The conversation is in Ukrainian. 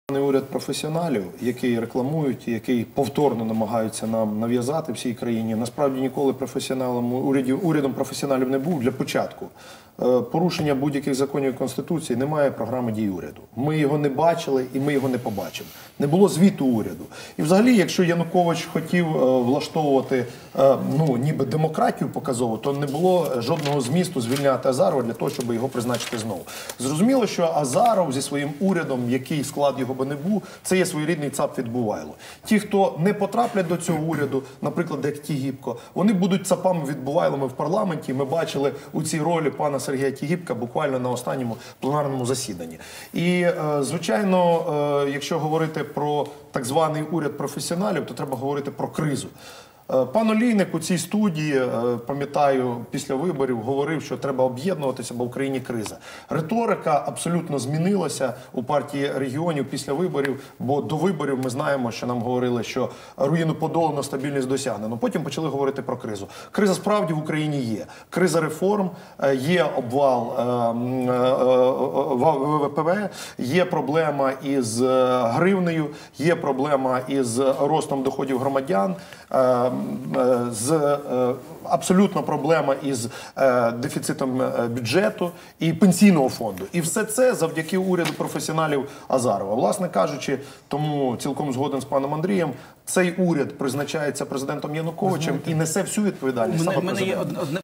Уряд професіоналів, який рекламують, який повторно намагаються нам нав'язати всій країні, насправді ніколи урядом професіоналів не був для початку. Порушення будь-яких законів і Конституції, немає програми дій уряду. Ми його не бачили і ми його не побачимо. Не було звіту уряду. І взагалі, якщо Янукович хотів влаштовувати ніби демократію показову, то не було жодного змісту звільняти Азарова для того, щоб його призначити знову. Зрозуміло, що Азаров зі своїм урядом, який склад його би не був, це є своєрідний ЦАП Відбувайло. Ті, хто не потраплять до цього уряду, наприклад, як Тігіпко, вони будуть ЦАПами Відбувайлами в парламенті. Ми бачили у цій ролі пана Сергія Тігіпка буквально на останньому пленарному засіданні. І, звичайно, якщо говорити про так званий уряд професіоналів, то треба говорити про кризу. Пан Олійник у цій студії, пам'ятаю, після виборів говорив, що треба об'єднуватися, бо в Україні криза. Риторика абсолютно змінилася у партії регіонів після виборів, бо до виборів ми знаємо, що нам говорили, що руїну подолано, стабільність досягнено. Потім почали говорити про кризу. Криза справді в Україні є. Криза реформ, є обвал ВВП, є проблема із гривнею, є проблема із ростом доходів громадян, абсолютно проблема із дефіцитом бюджету і пенсійного фонду. І все це завдяки уряду професіоналів Азарова. Власне кажучи, тому цілком згоден з паном Андрієм, цей уряд призначається президентом Януковичем і несе всю відповідальність саме президент.